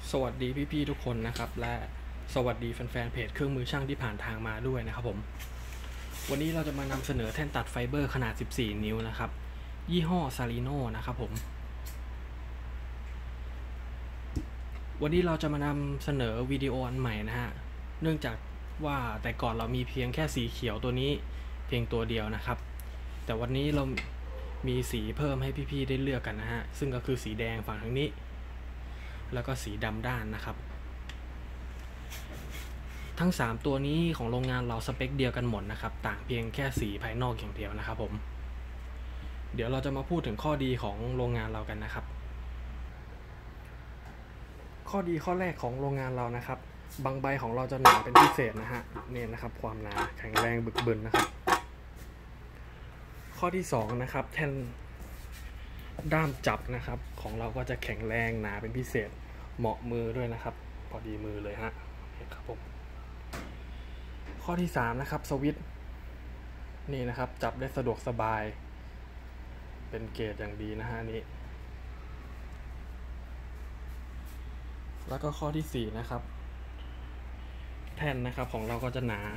สวัสดีพี่ๆทุกคนนะครับและสวัสดีแฟนๆเพจเครื่องมือช่างที่ผ่านทางมาด้วยนะครับผมวันนี้เราจะมานำเสนอแท่นตัดไฟเบอร์ขนาด14นิ้วนะครับยี่ห้อซาริโนนะครับผมวันนี้เราจะมานำเสนอวิดีโออันใหม่นะฮะเนื่องจากว่าแต่ก่อนเรามีเพียงแค่สีเขียวตัวนี้เพียงตัวเดียวนะครับแต่วันนี้เรามีสีเพิ่มให้พี่ๆได้เลือกกันนะฮะซึ่งก็คือสีแดงฝั่งทางนี้แล้วก็สีดำด้านนะครับทั้ง3ตัวนี้ของโรงงานเราสเปคเดียวกันหมดนะครับต่างเพียงแค่สีภายนอกอย่างเดียวนะครับผมเดี๋ยวเราจะมาพูดถึงข้อดีของโรงงานเรากันนะครับข้อดีข้อแรกของโรงงานเรานะครับบางใบของเราจะหนาเป็นพิเศษนะฮะนี่นะครับความหนาแข็งแรงบึกบึนนะครับข้อที่2นะครับแท่นด้ามจับนะครับของเราก็จะแข็งแรงหนาเป็นพิเศษเหมาะมือด้วยนะครับพอดีมือเลยฮะครับผมข้อที่3นะครับสวิตช์นี่นะครับจับได้สะดวกสบายเป็นเกรดอย่างดีนะฮะนี้แล้วก็ข้อที่4นะครับแท่นนะครับของเราก็จะหนา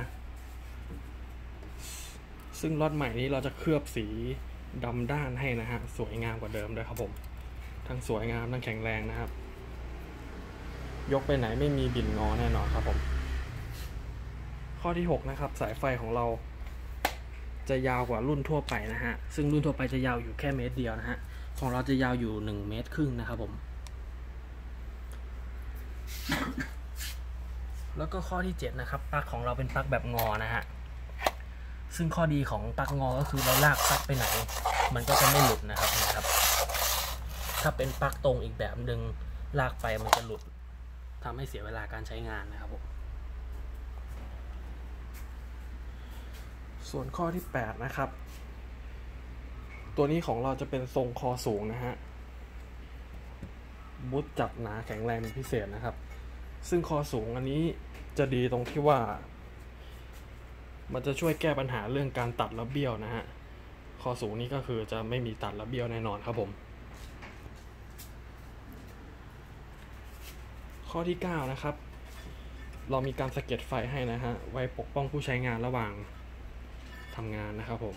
ซึ่งล็อตใหม่นี้เราจะเคลือบสีดำด้านให้นะฮะสวยงามกว่าเดิมด้วยครับผมทั้งสวยงามทั้งแข็งแรงนะครับยกไปไหนไม่มีบิ่นงอแน่นอนครับผมข้อที่6นะครับสายไฟของเราจะยาวกว่ารุ่นทั่วไปนะฮะซึ่งรุ่นทั่วไปจะยาวอยู่แค่เมตรเดียวนะฮะของเราจะยาวอยู่1.5 เมตรนะครับผมแล้วก็ข้อที่7นะครับปลั๊กของเราเป็นปลั๊กแบบงอนะฮะซึ่งข้อดีของปลั๊กงอก็คือเราลากปลั๊กไปไหนมันก็จะไม่หลุดนะครับถ้าเป็นปลั๊กตรงอีกแบบนึงลากไปมันจะหลุดทำให้เสียเวลาการใช้งานนะครับผมส่วนข้อที่8นะครับตัวนี้ของเราจะเป็นทรงคอสูงนะฮะบูทจับหนาแข็งแรงเป็นพิเศษนะครับซึ่งคอสูงอันนี้จะดีตรงที่ว่ามันจะช่วยแก้ปัญหาเรื่องการตัดและเบี้ยวนะฮะคอสูงนี้ก็คือจะไม่มีตัดและเบี้ยวแน่นอนครับผมข้อที่9นะครับเรามีการสะเก็ดไฟให้นะฮะไว้ปกป้องผู้ใช้งานระหว่างทำงานนะครับผม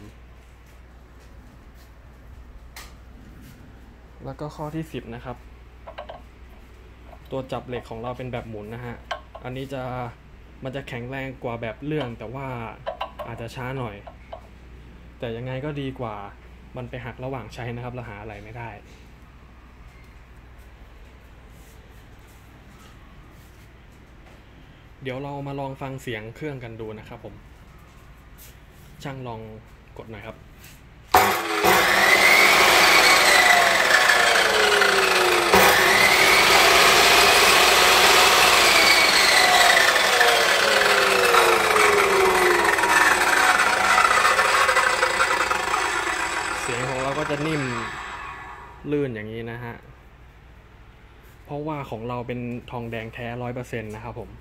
แล้วก็ข้อที่10นะครับตัวจับเหล็กของเราเป็นแบบหมุนนะฮะอันนี้มันจะแข็งแรงกว่าแบบเลื่อนแต่ว่าอาจจะช้าหน่อยแต่ยังไงก็ดีกว่ามันไปหักระหว่างใช้นะครับเราหาอะไรไม่ได้เดี๋ยวเรามาลองฟังเสียงเครื่องกันดูนะครับผมช่างลองกดหน่อยครับเสียงของเราก็จะนิ่มลื่นอย่างนี้นะฮะเพราะว่าของเราเป็นทองแดงแท้ 100% นะครับผม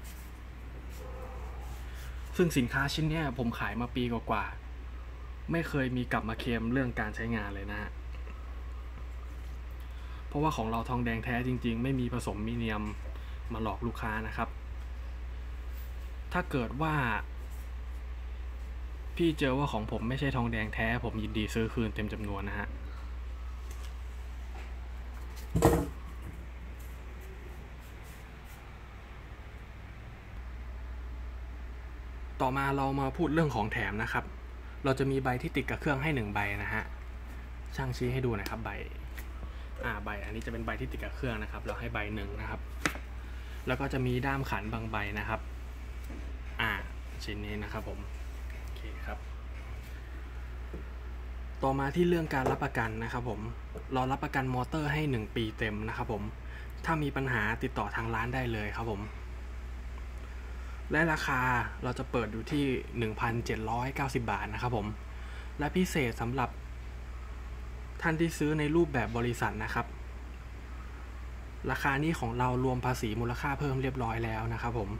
ซึ่งสินค้าชิ้นนี้ผมขายมาปีกว่าๆไม่เคยมีกลับมาเคลมเรื่องการใช้งานเลยนะฮะเพราะว่าของเราทองแดงแท้จริงๆไม่มีผสมมีเนียมมาหลอกลูกค้านะครับถ้าเกิดว่าพี่เจอว่าของผมไม่ใช่ทองแดงแท้ผมยินดีซื้อคืนเต็มจำนวนนะฮะต่อมาเรามาพูดเรื่องของแถมนะครับเราจะมีใบที่ติดกับเครื่องให้1ใบนะฮะช่างชี้ให้ดูนะครับใบอันนี้จะเป็นใบที่ติดกับเครื่องนะครับเราให้ใบ1นะครับแล้วก็จะมีด้ามขันบางใบนะครับชิ้นนี้นะครับผมโอเคครับต่อมาที่เรื่องการรับประกันนะครับผมเรารับประกันมอเตอร์ให้1ปีเต็มนะครับผมถ้ามีปัญหาติดต่อทางร้านได้เลยครับผมและราคาเราจะเปิดอยู่ที่ 1,790 บาทนะครับผมและพิเศษสำหรับท่านที่ซื้อในรูปแบบบริษัทนะครับราคานี้ของเรารวมภาษีมูลค่าเพิ่มเรียบร้อยแล้วนะครับผม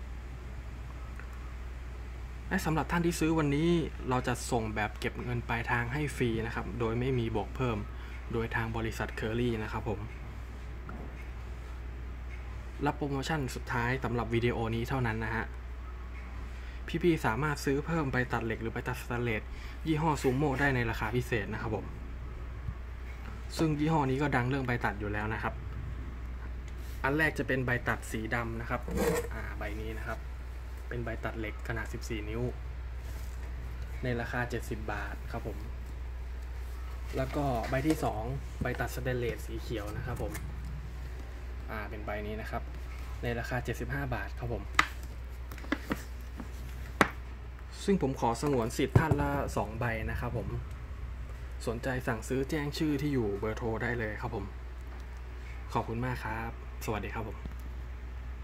และสำหรับท่านที่ซื้อวันนี้เราจะส่งแบบเก็บเงินปลายทางให้ฟรีนะครับโดยไม่มีบวกเพิ่มโดยทางบริษัทเคอรี่นะครับผมและโปรโมชั่นสุดท้ายสำหรับวิดีโอนี้เท่านั้นนะฮะพี่ๆสามารถซื้อเพิ่มใบตัดเหล็กหรือใบตัดสแตนเลสยี่ห้อซูโม่ได้ในราคาพิเศษนะครับผมซึ่งยี่ห้อนี้ก็ดังเรื่องใบตัดอยู่แล้วนะครับอันแรกจะเป็นใบตัดสีดำนะครับใบนี้นะครับเป็นใบตัดเหล็กขนาด14นิ้วในราคา70 บาทครับผมแล้วก็ใบที่2ใบตัดสแตนเลสสีเขียวนะครับผมเป็นใบนี้นะครับในราคา75 บาทครับผมซึ่งผมขอสงวนสิทธิ์ท่านละ2 ใบนะครับผมสนใจสั่งซื้อแจ้งชื่อที่อยู่เบอร์โทรได้เลยครับผมขอบคุณมากครับสวัสดีครับผม